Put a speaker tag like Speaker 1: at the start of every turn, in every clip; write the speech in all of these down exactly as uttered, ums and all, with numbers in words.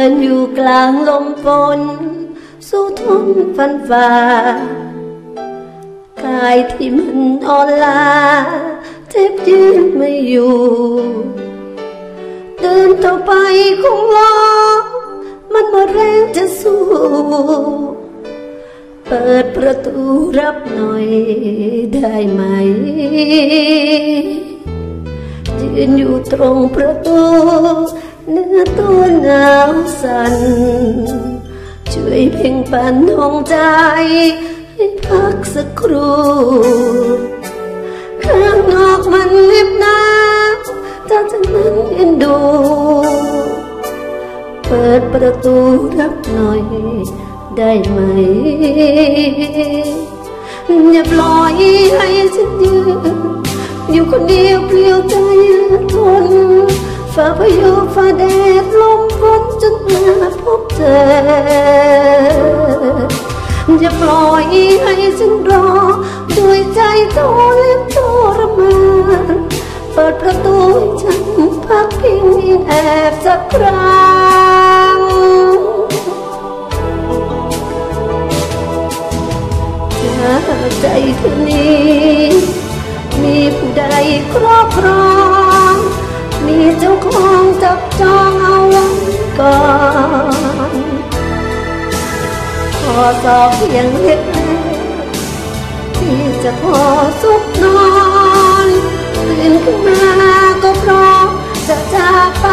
Speaker 1: นอยู่กลางลมฝนสู้ทนฟันฝ่ากายที่มันอ่อนล้าเจ็บยืนไม่อยู่เดินต่อไปคงล้อมันหมดแรงจะสู้เปิดประตูรับหน่อยได้ไหมยืนอยู่ตรงประตูเนื้อตัวหนาวสั่นช่วยเพ่งปันดวงใจให้พักสักครู่ข้างนอกมันเล็บหนาวถ้าจะนั้นเอ็นดูเปิดประตูรับหน่อยได้ไหมอย่าปล่อยให้ฉันยืนอยู่คนเดียวเปลี่ยวใจทนฝ่าพายุฝ่าแดดลมฝนจนมาพบเธออย่าปล่อยให้ฉันรอด้วยใจทรทรมานเปิดประตูให้ฉันพักพิงแอบสักครั้งถ้าใจเธอนี้มีผู้ใดครอบครองมีเจ้าของจับจองเอาไว้ก่อนขอสอบเพียงเล็กที่จะพอสุขนอนตื่นขึ้นมาก็พร้อมจะจากไป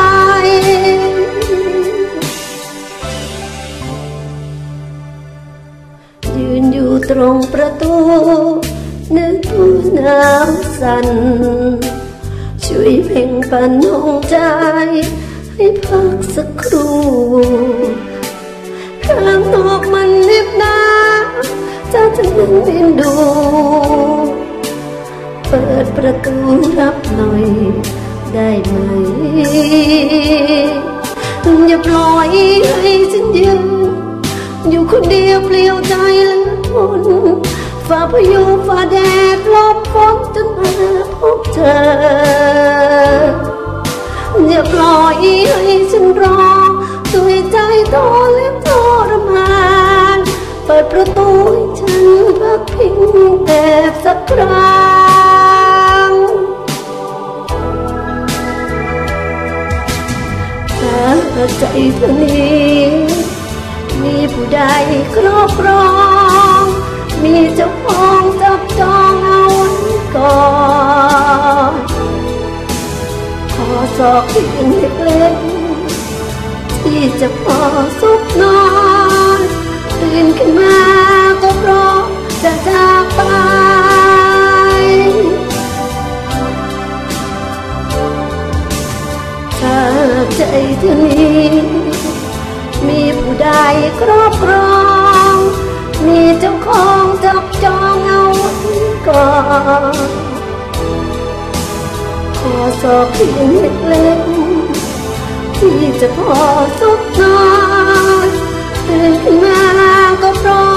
Speaker 1: ยืนอยู่ตรงประตูนึกตัวน้ำสั่นช่วยเพ่งปันดวงใจให้พักสักครู่ข้างนอกมันเล็บหนาวจะจะนั่งเอ็นดูเปิดประตูรับหน่อยได้ไหมอย่าปล่อยให้ฉันยืนอยู่คนเดียวเปลี่ยวใจและทนฝ่าพายุฝ่าแดดลมฝนจนมาพบเธออย่าปล่อยให้ฉันรอด้วยใจทรทรมานเปิดประตูให้ฉันพักพิงแอบสักครั้งถ้าใจเธอนี้มีผู้ใดครอบครองมีเจ้าของจับจองเอาไว้ก่อนขอสอบเพียงเล็กๆที่จะพอสุขนอนตื่นขึ้นมาก็พร้อมจะจากไปถ้าใจเธอนี้มีผู้ใดครอบครองมีเจ้าของจับจองเอาไว้ก่อนขอสอบเพียงเล็กๆที่จะพอสุขนอนตื่นขึ้นมาก็พร้อม